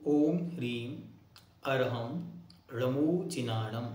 ओम ह्रीं अरहं ळमोचिनाणम्।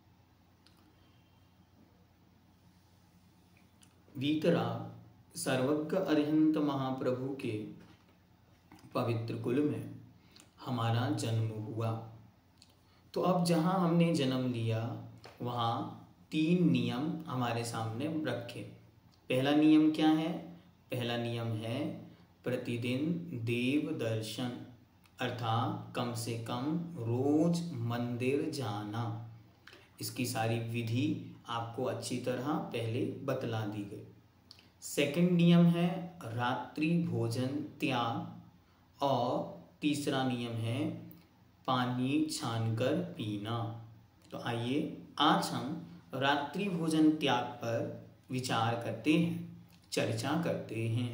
वीतराग सर्वज्ञ अरिहंत महाप्रभु के पवित्र कुल में हमारा जन्म हुआ। तो अब जहाँ हमने जन्म लिया वहाँ 3 नियम हमारे सामने रखे। पहला नियम क्या है? पहला नियम है प्रतिदिन देव दर्शन, अर्थात कम से कम रोज मंदिर जाना। इसकी सारी विधि आपको अच्छी तरह पहले बतला दी गई। सेकंड नियम है रात्रि भोजन त्याग, और तीसरा नियम है पानी छानकर पीना। तो आइए आज हम रात्रि भोजन त्याग पर विचार करते हैं, चर्चा करते हैं।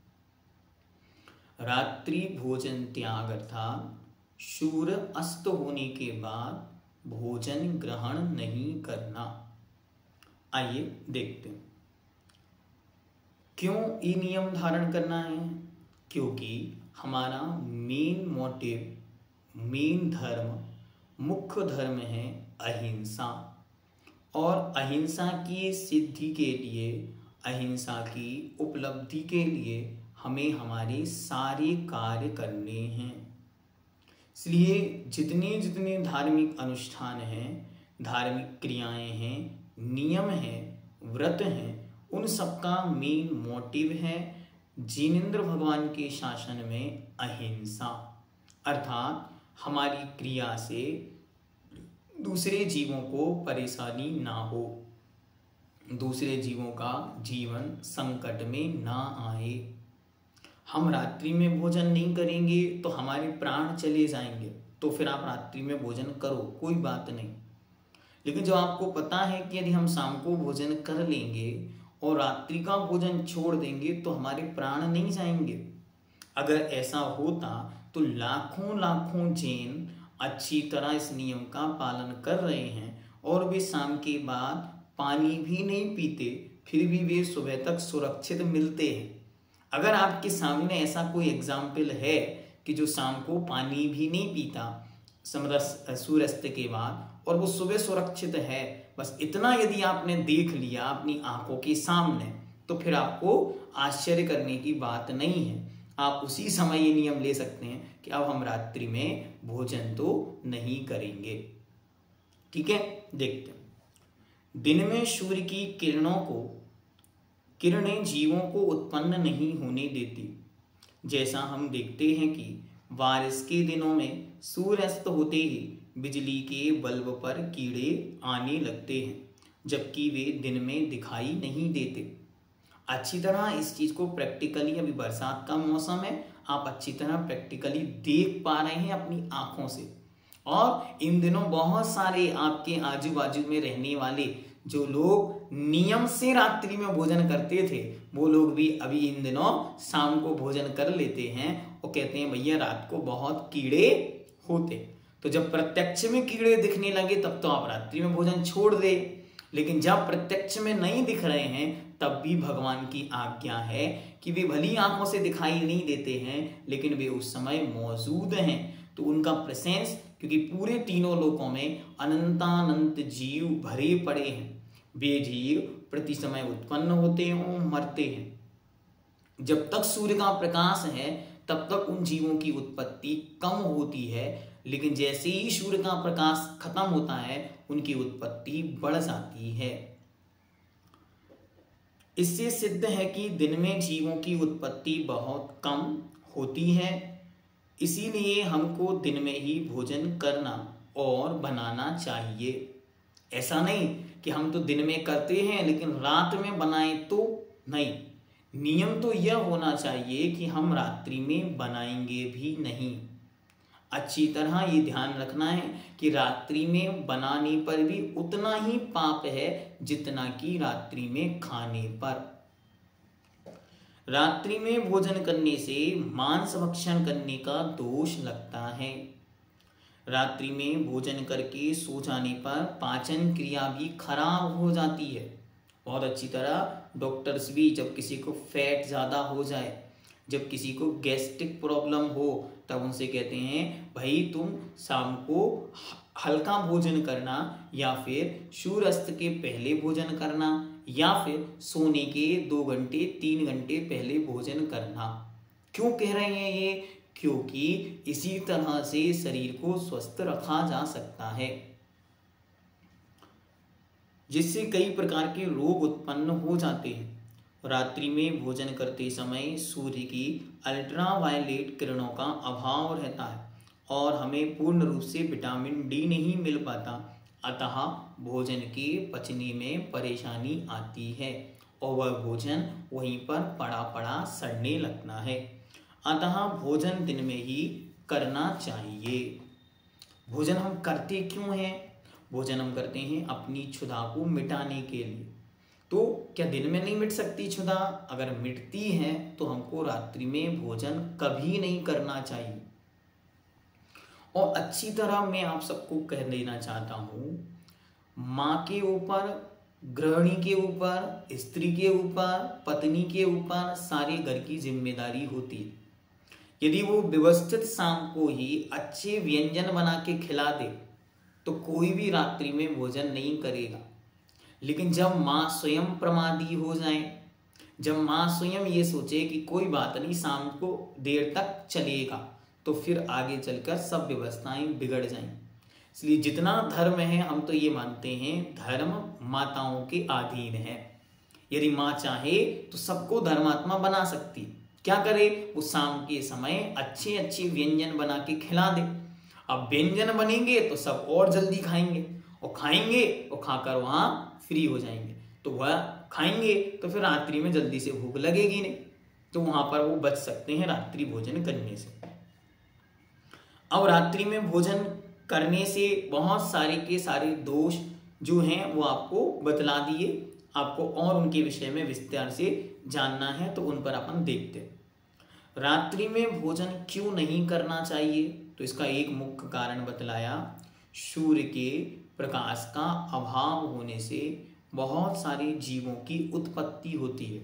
रात्रि भोजन त्याग अर्थात सूर्य अस्त होने के बाद भोजन ग्रहण नहीं करना। आइए देखते हैं क्यों ये नियम धारण करना है। क्योंकि हमारा मेन मोटिव, मेन धर्म, मुख्य धर्म है अहिंसा, और अहिंसा की सिद्धि के लिए, अहिंसा की उपलब्धि के लिए हमें हमारे सारे कार्य करने हैं। इसलिए जितने जितने धार्मिक अनुष्ठान हैं, धार्मिक क्रियाएं हैं, नियम हैं, व्रत हैं, उन सबका मेन मोटिव है जिनेंद्र भगवान के शासन में अहिंसा, अर्थात हमारी क्रिया से दूसरे जीवों को परेशानी ना हो, दूसरे जीवों का जीवन संकट में ना आए। हम रात्रि में भोजन नहीं करेंगे तो हमारे प्राण चले जाएंगे, तो फिर आप रात्रि में भोजन करो, कोई बात नहीं। लेकिन जो आपको पता है कि यदि हम शाम को भोजन कर लेंगे और रात्रि का भोजन छोड़ देंगे तो हमारे प्राण नहीं जाएंगे। अगर ऐसा होता तो लाखों लाखों जैन अच्छी तरह इस नियम का पालन कर रहे हैं और वे शाम के बाद पानी भी नहीं पीते, फिर भी वे सुबह तक सुरक्षित मिलते हैं। अगर आपके सामने ऐसा कोई एग्जाम्पल है कि जो शाम को पानी भी नहीं पीता सूर्यास्त के बाद और वो सुबह सुरक्षित है, बस इतना यदि आपने देख लिया अपनी आंखों के सामने, तो फिर आपको आश्चर्य करने की बात नहीं है। आप उसी समय ये नियम ले सकते हैं कि अब हम रात्रि में भोजन तो नहीं करेंगे। ठीक है, देखते हैं। दिन में सूर्य की किरणें जीवों को उत्पन्न नहीं होने देती। जैसा हम देखते हैं कि बारिश के दिनों में सूर्यास्त होते ही बिजली के बल्ब पर कीड़े आने लगते हैं, जबकि वे दिन में दिखाई नहीं देते। अच्छी तरह इस चीज को प्रैक्टिकली, अभी बरसात का मौसम है, आप अच्छी तरह प्रैक्टिकली देख पा रहे हैं अपनी आंखों से। और इन दिनों बहुत सारे आपके आजू बाजू में रहने वाले जो लोग नियम से रात्रि में भोजन करते थे, वो लोग भी अभी इन दिनों शाम को भोजन कर लेते हैं और कहते हैं भैया रात को बहुत कीड़े होते। तो जब प्रत्यक्ष में कीड़े दिखने लगे तब तो आप रात्रि में भोजन छोड़ दे, लेकिन जब प्रत्यक्ष में नहीं दिख रहे हैं तब भी भगवान की आज्ञा है कि वे भली आंखों से दिखाई नहीं देते हैं, लेकिन वे उस समय मौजूद हैं। तो उनका प्रेजेंस, क्योंकि पूरे तीनों लोकों में अनंतानंत जीव भरे पड़े हैं, वे जीव प्रति समय उत्पन्न होते हैं, मरते हैं। जब तक सूर्य का प्रकाश है तब तक उन जीवों की उत्पत्ति कम होती है, लेकिन जैसे ही सूर्य का प्रकाश खत्म होता है उनकी उत्पत्ति बढ़ जाती है। इससे सिद्ध है कि दिन में जीवों की उत्पत्ति बहुत कम होती है, इसीलिए हमको दिन में ही भोजन करना और बनाना चाहिए। ऐसा नहीं कि हम तो दिन में करते हैं लेकिन रात में बनाएं तो नहीं। नियम तो यह होना चाहिए कि हम रात्रि में बनाएंगे भी नहीं। अच्छी तरह ये ध्यान रखना है कि रात्रि में बनाने पर भी उतना ही पाप है जितना कि रात्रि में खाने पर। रात्रि में भोजन करने से मांस भक्षण करने का दोष लगता है। रात्रि में भोजन करके सो जाने पर पाचन क्रिया भी खराब हो जाती है। बहुत अच्छी तरह डॉक्टर्स भी, जब किसी को फैट ज़्यादा हो जाए, जब किसी को गैस्ट्रिक प्रॉब्लम हो तब उनसे कहते हैं भाई तुम शाम को हल्का भोजन करना, या फिर सूर्यास्त के पहले भोजन करना, या फिर सोने के 2 घंटे 3 घंटे पहले भोजन करना। क्यों कह रहे हैं ये? क्योंकि इसी तरह से शरीर को स्वस्थ रखा जा सकता है, जिससे कई प्रकार के रोग उत्पन्न हो जाते हैं। रात्रि में भोजन करते समय सूर्य की अल्ट्रावायलेट किरणों का अभाव रहता है और हमें पूर्ण रूप से विटामिन डी नहीं मिल पाता, अतः भोजन के पचने में परेशानी आती है और वह भोजन वहीं पर पड़ा पड़ा सड़ने लगता है। अतः भोजन दिन में ही करना चाहिए। भोजन हम करते क्यों हैं? भोजन हम करते हैं अपनी क्षुधा को मिटाने के लिए। तो क्या दिन में नहीं मिट सकती क्षुधा? अगर मिटती है तो हमको रात्रि में भोजन कभी नहीं करना चाहिए। और अच्छी तरह मैं आप सबको कह देना चाहता हूँ, माँ के ऊपर, गृहिणी के ऊपर, स्त्री के ऊपर, पत्नी के ऊपर सारे घर की जिम्मेदारी होती है। यदि वो व्यवस्थित शाम को ही अच्छे व्यंजन बना के खिला दे तो कोई भी रात्रि में भोजन नहीं करेगा। लेकिन जब माँ स्वयं प्रमादी हो जाए, जब माँ स्वयं ये सोचे कि कोई बात नहीं शाम को देर तक चलेगा, तो फिर आगे चलकर सब व्यवस्थाएं बिगड़ जाएं। इसलिए जितना धर्म है हम तो ये मानते हैं धर्म माताओं के अधीन है। यदि माँ चाहे तो सबको धर्मात्मा बना सकती। क्या करे? वो शाम के समय अच्छे अच्छे व्यंजन बना के खिला दे। अब व्यंजन बनेंगे तो सब और जल्दी खाएंगे, और खाएंगे और खाकर वहां फ्री हो जाएंगे। तो वह खाएंगे तो फिर रात्रि में जल्दी से भूख लगेगी नहीं, तो वहां पर वो बच सकते हैं रात्रि भोजन करने से। अब रात्रि में भोजन करने से बहुत सारे के सारे दोष जो हैं वो आपको बतला दिए। आपको और उनके विषय में विस्तार से जानना है तो उन पर अपन देखते हैं। रात्रि में भोजन क्यों नहीं करना चाहिए? तो इसका एक मुख्य कारण बतलाया, सूर्य के प्रकाश का अभाव होने से बहुत सारे जीवों की उत्पत्ति होती है।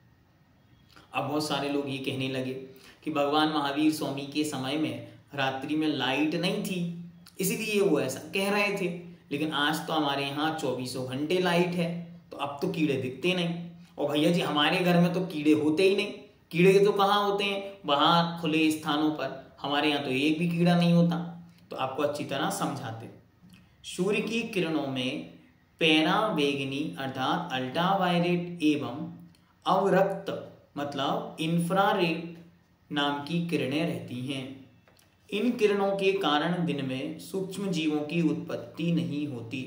अब बहुत सारे लोग ये कहने लगे कि भगवान महावीर स्वामी के समय में रात्रि में लाइट नहीं थी, इसीलिए वो ऐसा कह रहे थे। लेकिन आज तो हमारे यहाँ 24 घंटे लाइट है, तो अब तो कीड़े दिखते नहीं। और भैया जी हमारे घर में तो कीड़े होते ही नहीं। कीड़े तो कहाँ होते हैं? वहाँ खुले स्थानों पर। हमारे यहाँ तो एक भी कीड़ा नहीं होता। तो आपको अच्छी तरह समझाते। सूर्य की किरणों में पैराबैंगनी अर्थात अल्ट्रावायलेट एवं अवरक्त मतलब इंफ्रारेड नाम की किरणें रहती हैं। इन किरणों के कारण दिन में सूक्ष्म जीवों की उत्पत्ति नहीं होती।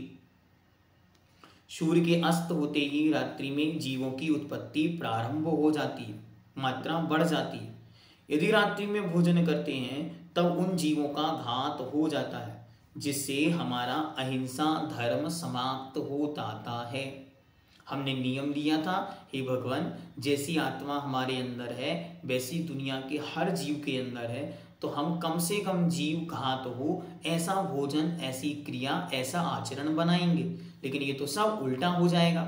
सूर्य के अस्त होते ही रात्रि में जीवों की उत्पत्ति प्रारंभ हो जाती है, मात्रा बढ़ जाती है। यदि रात्रि में भोजन करते हैं तब उन जीवों का घात हो जाता है, जिससे हमारा अहिंसा धर्म समाप्त हो जाता है। हमने नियम लिया था, हे भगवान जैसी आत्मा हमारे अंदर है वैसी दुनिया के हर जीव के अंदर है, तो हम कम से कम जीव घात हो ऐसा भोजन, ऐसी क्रिया, ऐसा आचरण बनाएंगे। लेकिन ये तो सब उल्टा हो जाएगा।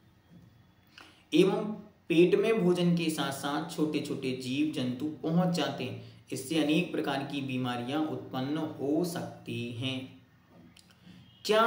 एवं पेट में भोजन के साथ साथ छोटे छोटे जीव जंतु पहुंच जाते हैं। इससे अनेक प्रकार की बीमारियां उत्पन्न हो सकती हैं। क्या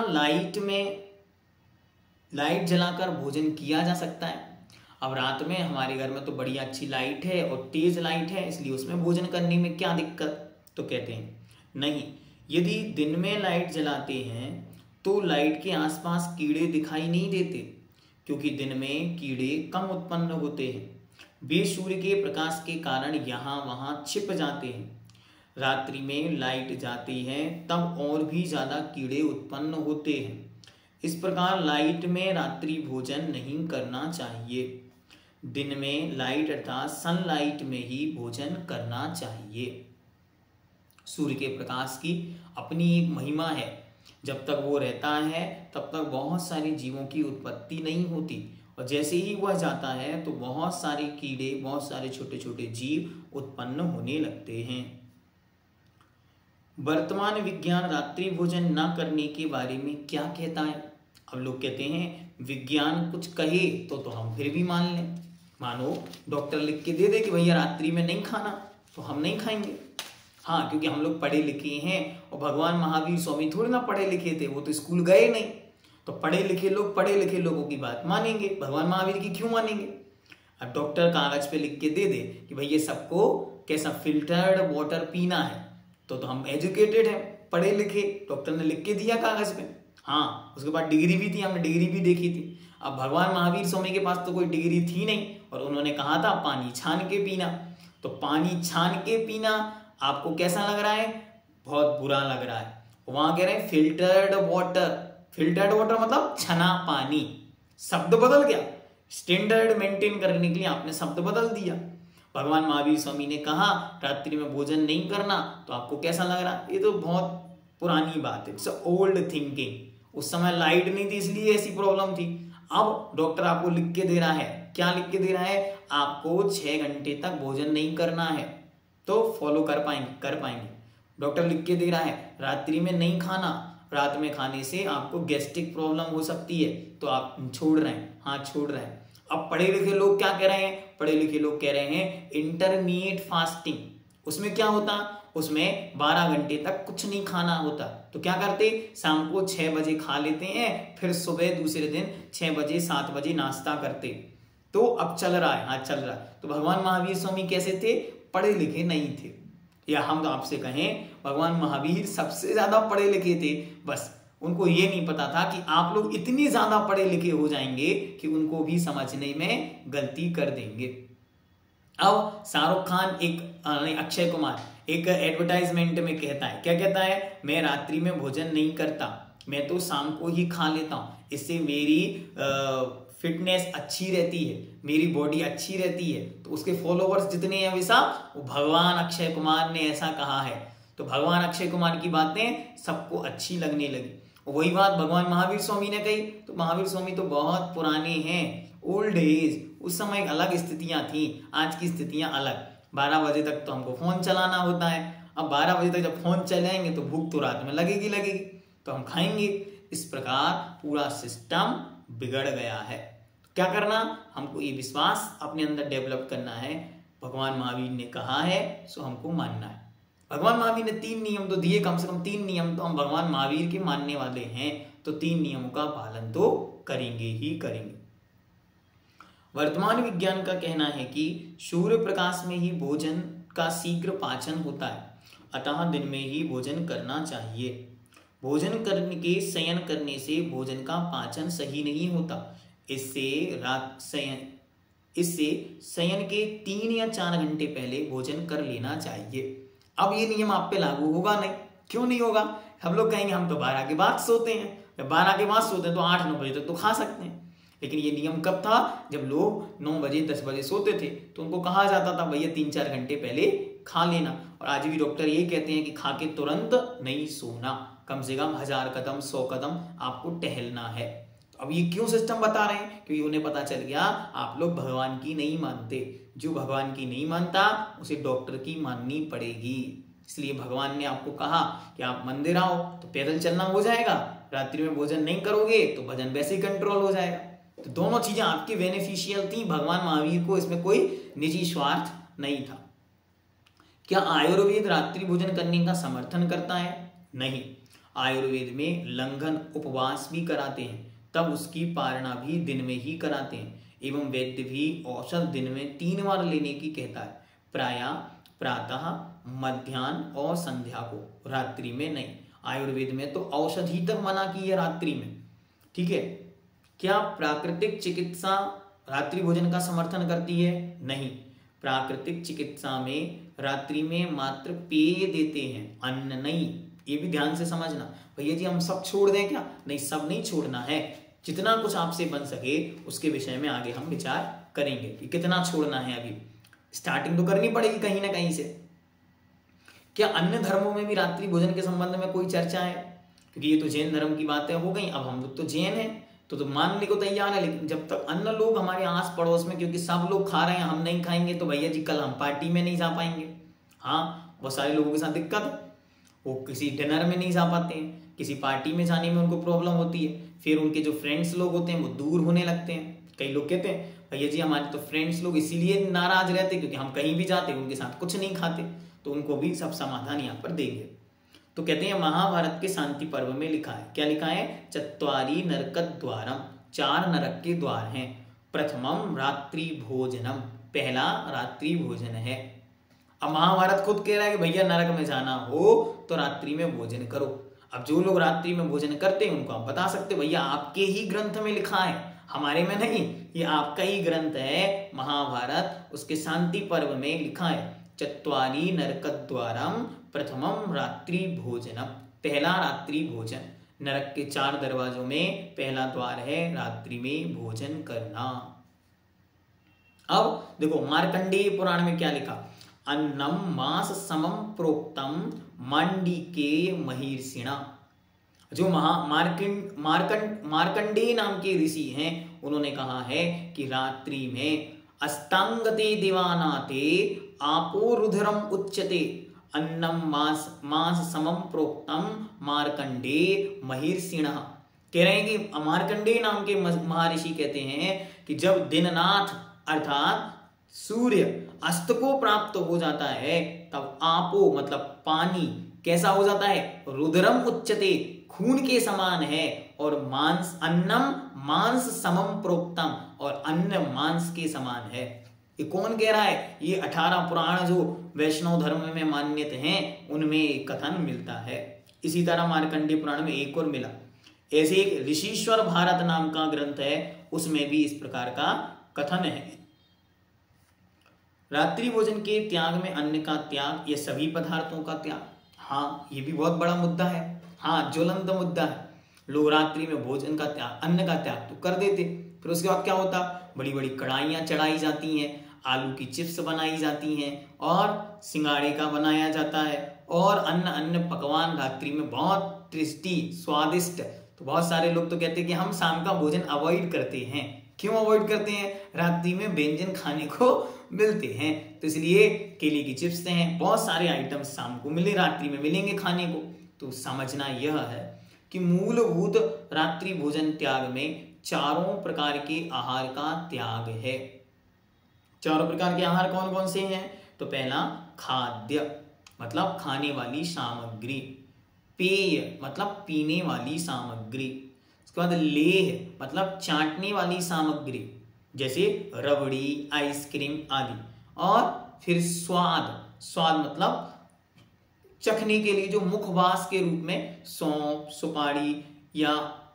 लाइट जलाकर भोजन किया जा सकता है? अब रात में हमारे घर में तो बड़ी अच्छी लाइट है और तेज लाइट है, इसलिए उसमें भोजन करने में क्या दिक्कत? तो कहते हैं नहीं, यदि दिन में लाइट जलाते हैं तो लाइट के आसपास कीड़े दिखाई नहीं देते, क्योंकि दिन में कीड़े कम उत्पन्न होते हैं। वे सूर्य के प्रकाश के कारण यहाँ वहाँ छिप जाते हैं। रात्रि में लाइट जाती है तब और भी ज़्यादा कीड़े उत्पन्न होते हैं। इस प्रकार लाइट में रात्रि भोजन नहीं करना चाहिए। दिन में लाइट अर्थात सनलाइट में ही भोजन करना चाहिए। सूर्य के प्रकाश की अपनी एक महिमा है। जब तक वो रहता है तब तक बहुत सारे जीवों की उत्पत्ति नहीं होती, और जैसे ही वह जाता है तो बहुत सारे कीड़े, बहुत सारे छोटे छोटे जीव उत्पन्न होने लगते हैं। वर्तमान विज्ञान रात्रि भोजन न करने के बारे में क्या कहता है? अब लोग कहते हैं विज्ञान कुछ कहे तो हम फिर भी मान लें। मानो डॉक्टर लिख के दे दे कि भैया रात्रि में नहीं खाना, तो हम नहीं खाएंगे। हाँ, क्योंकि हम लोग पढ़े लिखे हैं, और भगवान महावीर स्वामी थोड़ी ना पढ़े लिखे थे, वो तो स्कूल गए नहीं। तो पढ़े लिखे लोगों की बात मानेंगे, भगवान महावीर की क्यों मानेंगे। अब डॉक्टर कागज पे लिख के दे दे कि भैया सबको कैसा फिल्टर्ड वाटर पीना है, तो हम एजुकेटेड हैं, पढ़े लिखे, डॉक्टर ने लिख के दिया कागज पे। हाँ, उसके बाद डिग्री भी थी, हमने डिग्री भी देखी थी। अब भगवान महावीर स्वामी के पास तो कोई डिग्री थी नहीं, और उन्होंने कहा था पानी छान के पीना। तो पानी छान के पीना आपको कैसा लग रहा है? बहुत बुरा लग रहा है। वहां कह रहे हैं फिल्टर्ड वाटर। फिल्टर्ड वाटर मतलब छना पानी। शब्द बदल गया, स्टैंडर्ड मेंटेन करने के लिए आपने शब्द बदल दिया। भगवान महावीर स्वामी ने कहा रात्रि में भोजन नहीं करना, तो आपको कैसा लग रहा? ये तो बहुत पुरानी बात है, इट्स ओल्ड थिंकिंग। उस समय लाइट नहीं थी इसलिए ऐसी प्रॉब्लम थी। अब डॉक्टर आपको लिख के दे रहा है, क्या लिख के दे रहा है? आपको 6 घंटे तक भोजन नहीं करना है, तो फॉलो कर पाएंगे। डॉक्टर लिख के दे रहा है रात्रि में नहीं खाना, रात में खाने से आपको गैस्ट्रिक प्रॉब्लम हो सकती है, तो आप छोड़ रहे हैं। हाँ, छोड़ रहे हैं। अब पढ़े लिखे लोग क्या कह रहे हैं? पढ़े लिखे लोग कह रहे हैं इंटरमीडिएट फास्टिंग। उसमें क्या होता? उसमें 12 घंटे तक कुछ नहीं खाना होता। तो क्या करते? शाम को 6 बजे खा लेते हैं, फिर सुबह दूसरे दिन 6 बजे 7 बजे नाश्ता करते। तो अब चल रहा है, हाँ चल रहा है। तो भगवान महावीर स्वामी कैसे थे? पढ़े लिखे नहीं थे। या हम तो आपसे कहें भगवान महावीर सबसे ज्यादा पढ़े लिखे थे, बस उनको ये नहीं पता था कि आप लोग इतने ज्यादा पढ़े लिखे हो जाएंगे कि उनको भी समझने में गलती कर देंगे। अब शाहरुख खान अक्षय कुमार एक एडवर्टाइजमेंट में कहता है, क्या कहता है? मैं रात्रि में भोजन नहीं करता, मैं तो शाम को ही खा लेता हूं, इससे मेरी फिटनेस अच्छी रहती है, मेरी बॉडी अच्छी रहती है। तो उसके फॉलोवर्स जितने हैं वैसा, वो भगवान अक्षय कुमार ने ऐसा कहा है। तो भगवान अक्षय कुमार की बातें सबको अच्छी लगने लगी। वही बात भगवान महावीर स्वामी ने कही। तो महावीर स्वामी तो बहुत पुराने हैं, ओल्ड एज। उस समय अलग स्थितियां थी, आज की स्थितियां अलग। 12 बजे तक तो हमको फोन चलाना होता है। अब 12 बजे तक जब फोन चलाएंगे तो भूख तो रात में लगेगी, तो हम खाएंगे। इस प्रकार पूरा सिस्टम बिगड़ गया है। क्या करना? हमको ये विश्वास अपने अंदर डेवलप करना है, भगवान महावीर ने कहा है सो हमको मानना है। भगवान महावीर ने 3 नियम तो दिए, कम से कम 3 नियम तो हम भगवान महावीर के मानने वाले हैं, तो 3 नियमों का पालन तो करेंगे ही करेंगे। वर्तमान विज्ञान का कहना है कि सूर्य प्रकाश में ही भोजन का शीघ्र पाचन होता है, अतः दिन में ही भोजन करना चाहिए। भोजन करने के शयन करने से भोजन का पाचन सही नहीं होता। इससे शयन के 3 या 4 घंटे पहले भोजन कर लेना चाहिए। अब ये नियम आप पे लागू होगा नहीं। क्यों नहीं होगा? हम लोग कहेंगे हम तो 12 के बाद सोते हैं, जब 12 के बाद सोते हैं तो 8-9 बजे तक तो खा सकते हैं। लेकिन ये नियम कब था? जब लोग 9 बजे 10 बजे सोते थे, तो उनको कहा जाता था भैया 3-4 घंटे पहले खा लेना। और आज भी डॉक्टर ये कहते हैं कि खा के तुरंत नहीं सोना, कम से कम 1000 कदम 100 कदम आपको टहलना है। अब ये क्यों सिस्टम बता रहे हैं? क्योंकि उन्हें पता चल गया आप लोग भगवान की नहीं मानते। जो भगवान की नहीं मानता उसे डॉक्टर की माननी पड़ेगी। इसलिए भगवान ने आपको कहा कि आप मंदिर आओ तो पैदल चलना हो जाएगा, रात्रि में भोजन नहीं करोगे तो वजन वैसे ही कंट्रोल हो जाएगा। तो दोनों चीजें आपकी बेनिफिशियल थी। भगवान महावीर को इसमें कोई निजी स्वार्थ नहीं था। क्या आयुर्वेद रात्रि भोजन करने का समर्थन करता है? नहीं। आयुर्वेद में लंघन उपवास भी कराते हैं, तब उसकी पारणा भी दिन में ही कराते हैं, एवं वैद्य भी औषध दिन में 3 बार लेने की कहता है, प्रायः प्रातः, मध्याह्न और संध्या को, रात्रि में नहीं। आयुर्वेद में तो औषध ही तक मना की है रात्रि में, ठीक है। क्या प्राकृतिक चिकित्सा रात्रि भोजन का समर्थन करती है? नहीं। प्राकृतिक चिकित्सा में रात्रि में मात्र पेय देते हैं, अन्न नहीं। ये भी ध्यान से समझना। भैया जी हम सब छोड़ दें क्या? नहीं, सब नहीं छोड़ना है। जितना कुछ आपसे बन सके उसके विषय में आगे हम विचार करेंगे कि कितना छोड़ना है। अभी स्टार्टिंग तो करनी पड़ेगी कहीं ना कहीं से। क्या अन्य धर्मों में भी रात्रि भोजन के संबंध में कोई चर्चा है? क्योंकि ये तो जैन धर्म की बातें हो गई। अब हम लोग तो जैन हैं तो मानने को तैयार है, लेकिन जब तक अन्य लोग हमारे आस पड़ोस में, क्योंकि सब लोग खा रहे हैं, हम नहीं खाएंगे तो भैया जी कल हम पार्टी में नहीं जा पाएंगे। हाँ, बहुत सारे लोगों के साथ दिक्कत है, वो किसी डिनर में नहीं जा पाते हैं, किसी पार्टी में जाने में उनको प्रॉब्लम होती है। फिर उनके जो फ्रेंड्स लोग होते हैं वो दूर होने लगते हैं। कई लोग कहते हैं भैया जी हमारे तो फ्रेंड्स लोग इसीलिए नाराज रहते क्योंकि हम कहीं भी जाते उनके साथ कुछ नहीं खाते, तो उनको भी सब समाधान यहाँ पर देंगे। तो कहते हैं महाभारत के शांति पर्व में लिखा है, क्या लिखा है, चत्वारि नरकत द्वारम, 4 नरक के द्वार हैं, प्रथमम रात्रि भोजनम, पहला रात्रि भोजन है। अब महाभारत खुद कह रहा है कि भैया नरक में जाना हो तो रात्रि में भोजन करो। अब जो लोग रात्रि में भोजन करते हैं उनको आप बता सकते भैया आपके ही ग्रंथ में लिखा है, हमारे में नहीं, ये आपका ही ग्रंथ है महाभारत, उसके शांति पर्व में लिखा है चत्वारि नरकत द्वारम प्रथमम रात्रि भोजनम, पहला रात्रि भोजन। नरक के 4 दरवाजों में पहला द्वार है रात्रि में भोजन करना। अब देखो मार्कंडेय पुराण में क्या लिखा, अन्नम मास समम प्रोक्तम मांडीके महिर्षिणा। जो मार्कंडेय नाम के ऋषि हैं उन्होंने कहा है कि रात्रि में अस्तांगते दिवानाते आपो रुद्रम उच्यते अन्नम मास समम प्रोक्तम मार्कंडेय महिर्षिणा। कह रहे हैं कि मार्कंडेय नाम के महर्षि कहते हैं कि जब दिननाथ अर्थात सूर्य अस्त को प्राप्त हो जाता है तब आपो मतलब पानी कैसा हो जाता है, रुद्रम उच्चते, खून के समान है, और मांस अन्नम मांस समम प्रोक्तम, और अन्न मांस के समान है। ये कौन कह रहा है, ये 18 पुराण जो वैष्णव धर्म में मान्यता हैं उनमें कथन मिलता है। इसी तरह मार्कंडेय पुराण में एक और मिला, ऐसे एक ऋषिश्वर भारत नाम का ग्रंथ है उसमें भी इस प्रकार का कथन है। रात्रि भोजन के त्याग में अन्न का त्याग या सभी पदार्थों का त्याग, हाँ ये भी बहुत बड़ा मुद्दा है, हाँ ज्वलंत मुद्दा है। लोग रात्रि में भोजन का त्याग, अन्न का त्याग तो कर देते, फिर उसके बाद क्या होता, बड़ी बड़ी कढ़ाइयाँ चढ़ाई जाती हैं, आलू की चिप्स बनाई जाती हैं और सिंगाड़े का बनाया जाता है, और अन्य पकवान रात्रि में बहुत टेस्टी स्वादिष्ट। तो बहुत सारे लोग तो कहते हैं कि हम शाम का भोजन अवॉइड करते हैं। क्यों अवॉइड करते हैं, रात्रि में व्यंजन खाने को मिलते हैं, तो इसलिए केले की चिप्स हैं, बहुत सारे आइटम्स शाम को मिले, रात्रि में मिलेंगे खाने को। तो समझना यह है कि मूलभूत रात्रि भोजन त्याग में 4 प्रकार के आहार का त्याग है। 4 प्रकार के आहार कौन कौन से हैं, तो पहला खाद्य मतलब खाने वाली सामग्री, पेय मतलब पीने वाली सामग्री, उसके बाद लेह मतलब चाटने वाली सामग्री जैसे रबड़ी, आइसक्रीम आदि, और फिर स्वाद मतलब चखने के लिए जो मुखवास के रूप में सौंफ, सुपारी या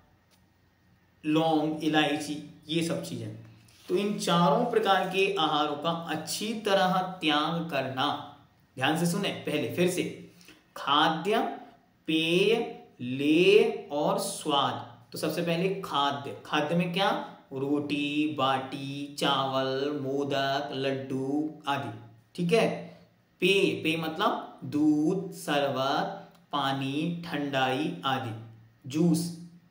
लौंग, इलायची, ये सब चीजें। तो इन 4 प्रकार के आहारों का अच्छी तरह त्याग करना। ध्यान से सुने, पहले फिर से, खाद्य, पेय, लेय और स्वाद। तो सबसे पहले खाद्य में क्या, रोटी, बाटी, चावल, मोदक, लड्डू आदि, ठीक है। पेय मतलब दूध, शरबत, पानी, ठंडाई आदि, जूस।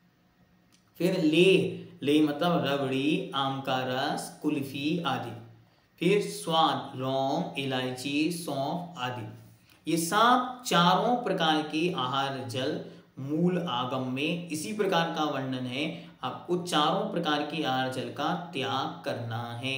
फिर ले मतलब रबड़ी, आम का रस, कुल्फी आदि। फिर स्वाद, लौंग, इलायची, सौंफ आदि। ये सब 4 प्रकार के आहार जल मूल आगम में इसी प्रकार का वर्णन है। आपको 4 प्रकार के आहार जल का त्याग करना है।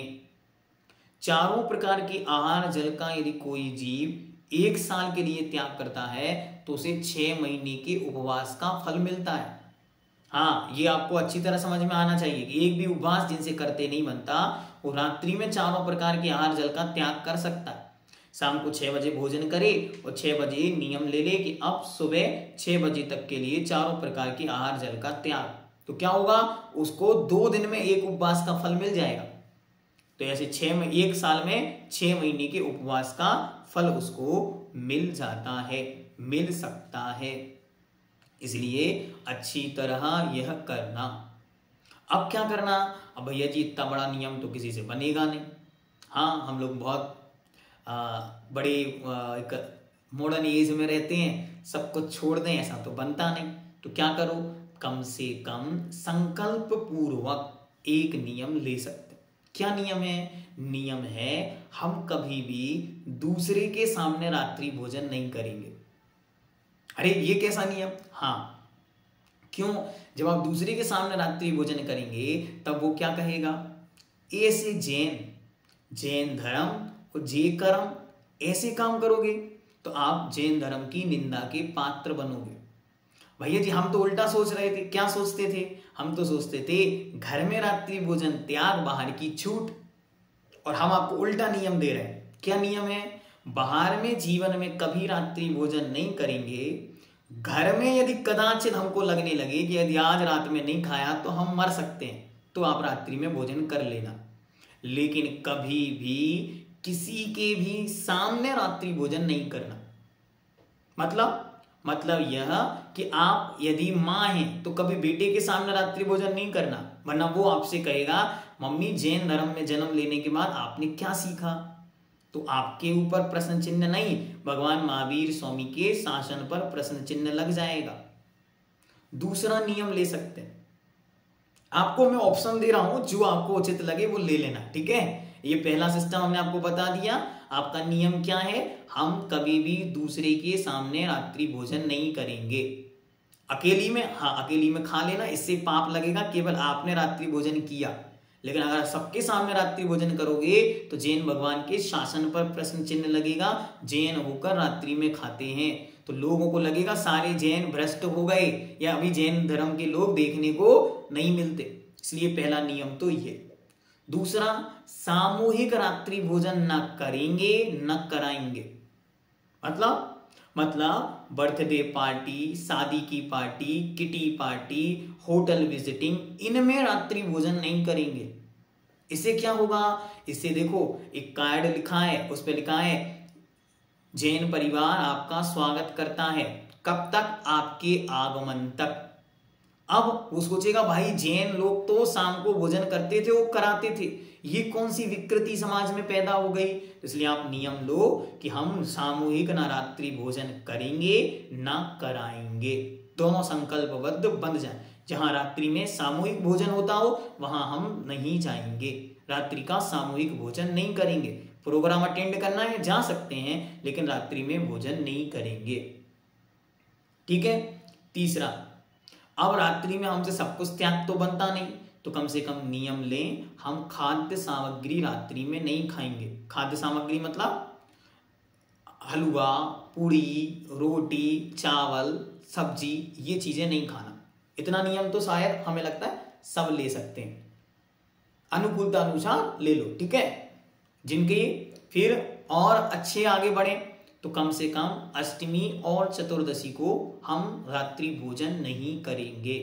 4 प्रकार के आहार जल का यदि कोई जीव 1 साल के लिए त्याग करता है तो उसे 6 महीने के उपवास का फल मिलता है। हाँ, ये आपको अच्छी तरह समझ में आना चाहिए कि एक भी उपवास जिनसे करते नहीं बनता वो रात्रि में 4 प्रकार के आहार जल का त्याग कर सकता है। शाम को 6 बजे भोजन करे और 6 बजे नियम ले ले कि अब सुबह 6 बजे तक के लिए 4 प्रकार के आहार जल का त्याग, तो क्या होगा, उसको 2 दिन में एक उपवास का फल मिल जाएगा। तो ऐसे 1 साल में 6 महीने के उपवास का फल उसको मिल जाता है, मिल सकता है। इसलिए अच्छी तरह यह करना। अब क्या करना, अब भैया जी इतना बड़ा नियम तो किसी से बनेगा नहीं। हाँ, हम लोग बहुत बड़े एक मॉडर्न एज में रहते हैं, सब कुछ छोड़ दें ऐसा तो बनता नहीं। तो क्या करो, कम से कम संकल्प पूर्वक एक नियम ले सकते। क्या नियम है, नियम है हम कभी भी दूसरे के सामने रात्रि भोजन नहीं करेंगे। अरे ये कैसा नियम, हाँ क्यों, जब आप दूसरे के सामने रात्रि भोजन करेंगे तब वो क्या कहेगा, ए से जैन धर्म और जे कर्म, ऐसे काम करोगे तो आप जैन धर्म की निंदा के पात्र बनोगे। भैया जी हम तो उल्टा सोच रहे थे। क्या सोचते थे? हम तो सोचते थे घर में रात्रि भोजन त्याग, बाहर की छूट। और हम आपको उल्टा नियम दे रहे हैं। क्या नियम है? बाहर में जीवन में कभी रात्रि भोजन नहीं करेंगे। घर में यदि कदाचित हमको लगने लगे कि यदि आज रात में नहीं खाया तो हम मर सकते हैं, तो आप रात्रि में भोजन कर लेना। लेकिन कभी भी किसी के भी सामने रात्रि भोजन नहीं करना। मतलब यह कि आप यदि माँ हैं तो कभी बेटे के सामने रात्रि भोजन नहीं करना, वरना वो आपसे कहेगा मम्मी जैन धर्म में जन्म लेने के बाद आपने क्या सीखा। तो आपके ऊपर प्रश्न चिन्ह नहीं, भगवान महावीर स्वामी के शासन पर प्रश्न चिन्ह लग जाएगा। दूसरा नियम ले सकते हैं। आपको मैं ऑप्शन दे रहा हूं, जो आपको उचित लगे वो ले लेना, ठीक है। ये पहला सिस्टम हमने आपको बता दिया। आपका नियम क्या है? हम कभी भी दूसरे के सामने रात्रि भोजन नहीं करेंगे। अकेली में खा लेना, इससे पाप लगेगा, केवल आपने रात्रि भोजन किया। लेकिन अगर सबके सामने रात्रि भोजन करोगे तो जैन भगवान के शासन पर प्रश्न चिन्ह लगेगा। जैन होकर रात्रि में खाते हैं तो लोगों को लगेगा सारे जैन भ्रष्ट हो गए, या अभी जैन धर्म के लोग देखने को नहीं मिलते। इसलिए पहला नियम तो ये। दूसरा, सामूहिक रात्रि भोजन न करेंगे न कराएंगे। मतलब बर्थडे पार्टी, शादी की party, kitty party, hotel visiting, इनमें रात्रि भोजन नहीं करेंगे। इससे क्या होगा? इससे देखो एक कार्ड लिखा है, उस पर लिखा है जैन परिवार आपका स्वागत करता है। कब तक? आपके आगमन तक। अब वो सोचेगा भाई जैन लोग तो शाम को भोजन करते थे, वो कराते थे, ये कौन सी विकृति समाज में पैदा हो गई। इसलिए आप नियम लो कि हम सामूहिक न रात्रि भोजन करेंगे न कराएंगे। दोनों संकल्पबद्ध बन जाए। जहां रात्रि में सामूहिक भोजन होता हो वहां हम नहीं जाएंगे, रात्रि का सामूहिक भोजन नहीं करेंगे। प्रोग्राम अटेंड करना है जा सकते हैं, लेकिन रात्रि में भोजन नहीं करेंगे, ठीक है। तीसरा, अब रात्रि में हमसे सब कुछ त्याग तो बनता नहीं, तो कम से कम नियम लें, हम खाद्य सामग्री रात्रि में नहीं खाएंगे। खाद्य सामग्री मतलब हलवा, पूड़ी, रोटी, चावल, सब्जी, ये चीजें नहीं खाना। इतना नियम तो शायद हमें लगता है सब ले सकते हैं, अनुकूलता अनुसार ले लो, ठीक है। जिनके फिर और अच्छे आगे बढ़े तो कम से कम अष्टमी और चतुर्दशी को हम रात्रि भोजन नहीं करेंगे,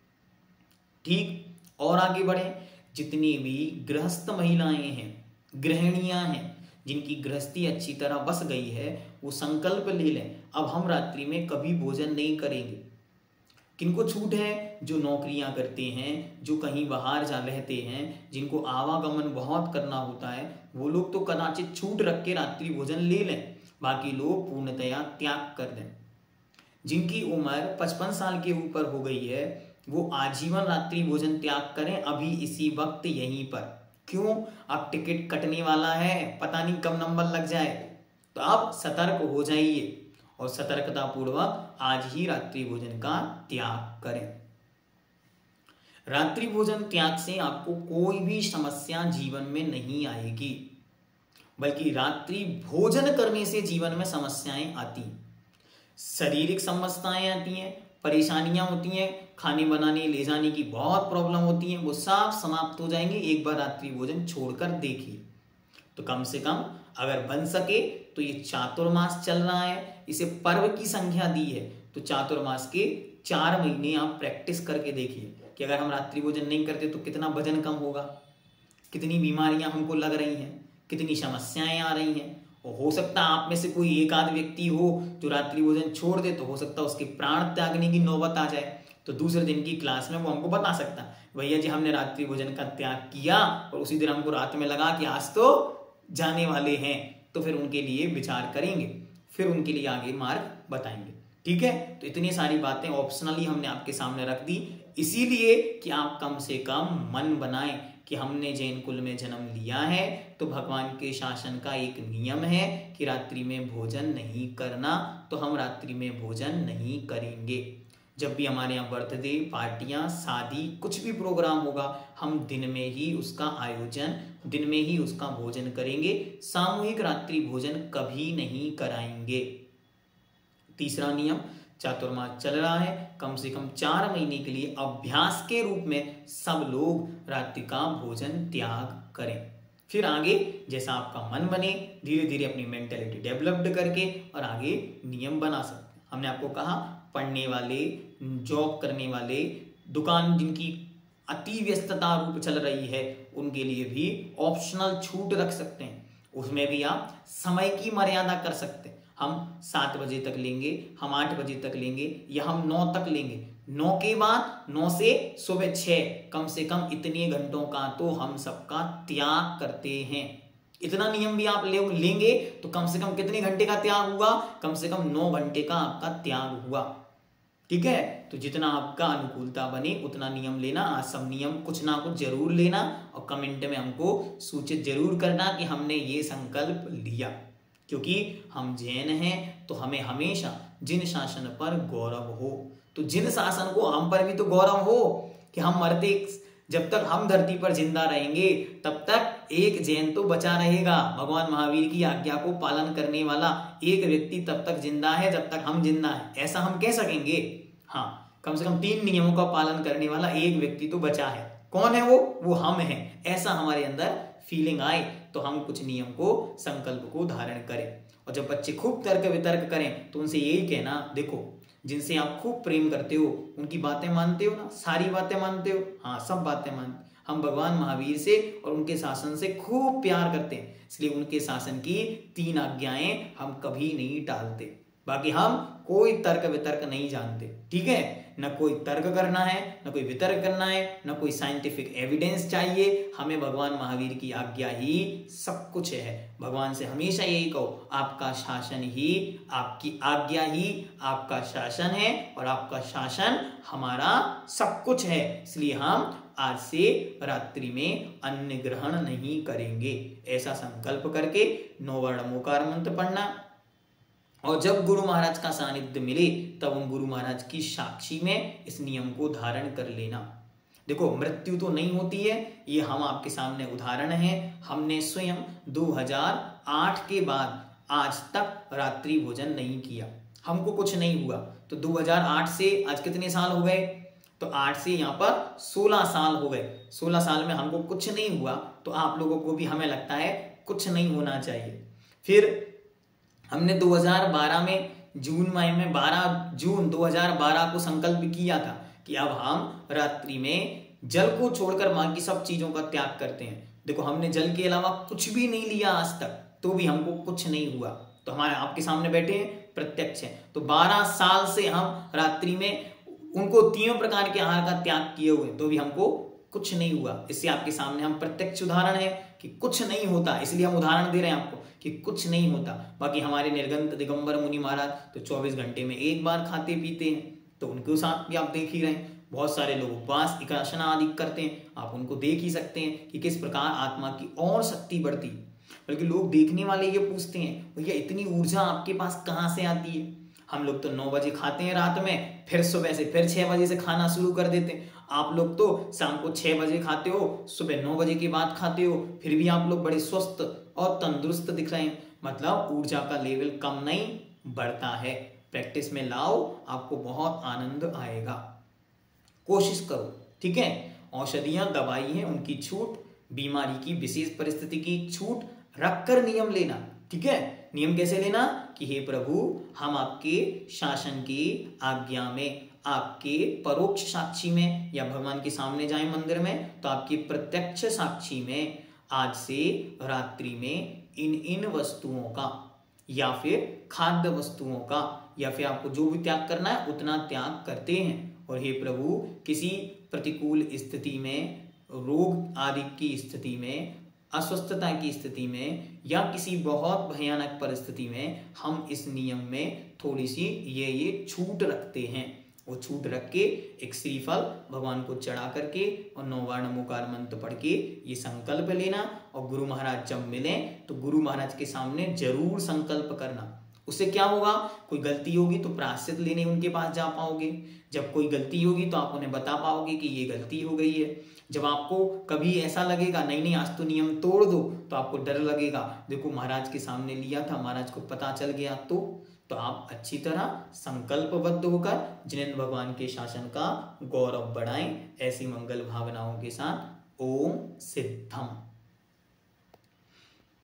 ठीक। और आगे बढ़े, जितनी भी गृहस्थ महिलाएं हैं, गृहिणियां हैं, जिनकी गृहस्थी अच्छी तरह बस गई है, वो संकल्प ले लें अब हम रात्रि में कभी भोजन नहीं करेंगे। किनको छूट है? जो नौकरियां करते हैं, जो कहीं बाहर जा रहते हैं, जिनको आवागमन बहुत करना होता है, वो लोग तो कदाचित छूट रख के रात्रि भोजन ले लें, बाकी लोग पूर्णतया त्याग कर दें। जिनकी उम्र 55 साल के ऊपर हो गई है वो आजीवन रात्रि भोजन त्याग करें अभी इसी वक्त यहीं पर। क्यों? अब टिकट कटने वाला है, पता नहीं कब नंबर लग जाए, तो आप सतर्क हो जाइए और सतर्कता पूर्वक आज ही रात्रि भोजन का त्याग करें। रात्रि भोजन त्याग से आपको कोई भी समस्या जीवन में नहीं आएगी, बल्कि रात्रि भोजन करने से जीवन में समस्याएं आती, शारीरिक समस्याएं आती हैं, परेशानियां होती हैं, खाने बनाने ले जाने की बहुत प्रॉब्लम होती हैं, वो सब समाप्त हो जाएंगे एक बार रात्रि भोजन छोड़कर देखिए। तो कम से कम अगर बन सके तो ये चातुर्मास चल रहा है, इसे पर्व की संख्या दी है, तो चातुर्मास के 4 महीने आप प्रैक्टिस करके देखिए कि अगर हम रात्रि भोजन नहीं करते तो कितना वजन कम होगा, कितनी बीमारियां हमको लग रही हैं, कितनी समस्याएं आ रही हैं। और हो सकता है आप में से कोई एक आध व्यक्ति हो जो रात्रि भोजन छोड़ दे, तो हो सकता है उसके प्राण त्यागने की नौबत आ जाए। तो दूसरे दिन की क्लास में वो हमको बता सकता है भैया जी हमने रात्रि भोजन का त्याग किया और उसी दिन हमको रात में लगा कि आज तो जाने वाले हैं, तो फिर उनके लिए विचार करेंगे, फिर उनके लिए आगे मार्ग बताएंगे, ठीक है। तो इतनी सारी बातें ऑप्शनली हमने आपके सामने रख दी, इसीलिए कि आप कम से कम मन बनाएं कि हमने जैन कुल में जन्म लिया है तो भगवान के शासन का एक नियम है कि रात्रि में भोजन नहीं करना, तो हम रात्रि में भोजन नहीं करेंगे। जब भी हमारे यहाँ बर्थडे पार्टियां, शादी, कुछ भी प्रोग्राम होगा, हम दिन में ही उसका आयोजन, दिन में ही उसका भोजन करेंगे। सामूहिक रात्रि भोजन कभी नहीं कराएंगे। तीसरा नियम, चातुर्मास चल रहा है, कम से कम 4 महीने के लिए अभ्यास के रूप में सब लोग रात्रि का भोजन त्याग करें। फिर आगे जैसा आपका मन बने, धीरे धीरे अपनी मेंटेलिटी डेवलप्ड करके और आगे नियम बना सकते हैं। हमने आपको कहा पढ़ने वाले, जॉब करने वाले, दुकान जिनकी अति व्यस्तता रूप चल रही है, उनके लिए भी ऑप्शनल छूट रख सकते हैं। उसमें भी आप समय की मर्यादा कर सकते हैं। हम 7 बजे तक लेंगे, हम 8 बजे तक लेंगे, या हम 9 तक लेंगे। 9 के बाद 9 से सुबह 6, कम से कम इतने घंटों का तो हम सबका त्याग करते हैं। इतना नियम भी आप लेंगे तो कम से कम कितने घंटे का त्याग हुआ? कम से कम 9 घंटे का आपका त्याग हुआ। ठीक है, तो जितना आपका अनुकूलता बने उतना नियम लेना। आज सब नियम कुछ ना कुछ जरूर लेना और कमेंट में हमको सूचित जरूर करना कि हमने ये संकल्प लिया। क्योंकि हम जैन हैं तो हमें हमेशा जिन शासन पर गौरव हो, तो जिन शासन को हम पर भी तो गौरव हो कि हम मरते, जब तक हम धरती पर जिंदा रहेंगे तब तक एक जैन तो बचा रहेगा। भगवान महावीर की आज्ञा को पालन करने वाला एक व्यक्ति तब तक जिंदा है जब तक हम जिंदा हैं, ऐसा हम कह सकेंगे। हाँ, कम से कम 3 नियमों का पालन करने वाला एक व्यक्ति तो बचा है। कौन है वो हम हैं। ऐसा हमारे अंदर फीलिंग आए तो हम कुछ नियम को, संकल्प को धारण करें। और जब बच्चे खूब तर्क वितर्क करें तो उनसे यही कहना, देखो जिनसे आप खूब प्रेम करते हो उनकी बातें मानते हो ना? सारी बातें मानते हो? हाँ, सब बातें मानते। हम भगवान महावीर से और उनके शासन से खूब प्यार करते हैं, इसलिए उनके शासन की 3 आज्ञाएं हम कभी नहीं टालते। बाकी हम कोई तर्क वितर्क नहीं जानते। ठीक है, न कोई तर्क करना है, न कोई वितर्क करना है, न कोई साइंटिफिक एविडेंस चाहिए। हमें भगवान महावीर की आज्ञा ही सब कुछ है। भगवान से हमेशा यही कहो, आपका शासन ही, आपकी आज्ञा ही आपका शासन है और आपका शासन हमारा सब कुछ है। इसलिए हम आज से रात्रि में अन्न ग्रहण नहीं करेंगे। ऐसा संकल्प करके 9 बार नमोकार मंत्र पढ़ना और जब गुरु महाराज का सानिध्य मिले तब उन गुरु महाराज की साक्षी में इस नियम को धारण कर लेना। देखो, मृत्यु तो नहीं होती है, ये हम आपके सामने उदाहरण है। हमने स्वयं 2008 के बाद आज तक रात्रि भोजन नहीं किया, हमको कुछ नहीं हुआ। तो 2008 से आज कितने साल हो गए? तो 8 से यहाँ पर 16 साल हो गए। 16 साल में हमको कुछ नहीं हुआ, तो आप लोगों को भी हमें लगता है कुछ नहीं होना चाहिए। फिर हमने 2012 में जून माह में 12 जून 2012 को संकल्प किया था कि अब हम रात्रि में जल को छोड़कर बाकी सब चीजों का त्याग करते हैं। देखो, हमने जल के अलावा कुछ भी नहीं लिया आज तक, तो भी हमको कुछ नहीं हुआ। तो हमारे आपके सामने बैठे हैं, प्रत्यक्ष है। तो 12 साल से हम रात्रि में उनको 3 प्रकार के आहार का त्याग किए हुए, तो भी हमको कुछ नहीं हुआ। इससे आपके सामने हम प्रत्यक्ष उदाहरण है कि कुछ नहीं होता, इसलिए हम उदाहरण दे रहे हैं आपको कि कुछ नहीं होता। बाकी हमारे निर्गंत दिगंबर मुनि महाराज तो 24 घंटे में एक बार खाते पीते हैं, तो उनके साथ भी आप देख ही रहे हैं। बहुत सारे लोग उपवास, एकादशना आदि करते हैं, आप उनको देख ही सकते हैं कि किस प्रकार आत्मा की और शक्ति बढ़ती। बल्कि लोग देखने वाले ये पूछते हैं, भैया इतनी ऊर्जा आपके पास कहाँ से आती है? हम लोग तो 9 बजे खाते हैं रात में, फिर सुबह से फिर 6 बजे से खाना शुरू कर देते हैं। आप लोग तो शाम को 6 बजे खाते हो, सुबह 9 बजे के बाद खाते हो, फिर भी आप लोग बड़े स्वस्थ और तंदुरुस्त दिख रहे हैं। मतलब ऊर्जा का लेवल कम नहीं बढ़ता है। प्रैक्टिस में लाओ, आपको बहुत आनंद आएगा। कोशिश करो, ठीक है। औषधियां, दवाई हैं, उनकी छूट, बीमारी की विशेष परिस्थिति की छूट रखकर नियम लेना, ठीक है। नियम कैसे लेना कि हे प्रभु, हम आपके शासन की आज्ञा में, आपके परोक्ष साक्षी में, या भगवान के सामने जाए मंदिर में तो आपकी प्रत्यक्ष साक्षी में आज से रात्रि में इन वस्तुओं का या फिर खाद्य वस्तुओं का या फिर आपको जो भी त्याग करना है उतना त्याग करते हैं। और हे प्रभु, किसी प्रतिकूल स्थिति में, रोग आदि की स्थिति में, अस्वस्थता की स्थिति में या किसी बहुत भयानक परिस्थिति में हम इस नियम में थोड़ी सी ये छूट रखते हैं। वो छूट रख के एक श्रीफल भगवान को चढ़ा करके और 9 बार नमोकार मंत्र पढ़ के ये संकल्प लेना। और गुरु महाराज जब मिले तो गुरु महाराज के सामने जरूर संकल्प करना। उससे क्या होगा, कोई गलती होगी तो प्रायश्चित लेने उनके पास जा पाओगे। जब कोई गलती होगी तो आप उन्हें बता पाओगे कि ये गलती हो गई है। जब आपको कभी ऐसा लगेगा नहीं नहीं आज तो नियम तोड़ दो, तो आपको डर लगेगा, देखो महाराज के सामने लिया था, महाराज को पता चल गया तो आप अच्छी तरह संकल्पबद्ध होकर जिनेंद्र भगवान के शासन का गौरव बढ़ाएं। ऐसी मंगल भावनाओं के साथ ओम सिद्धम।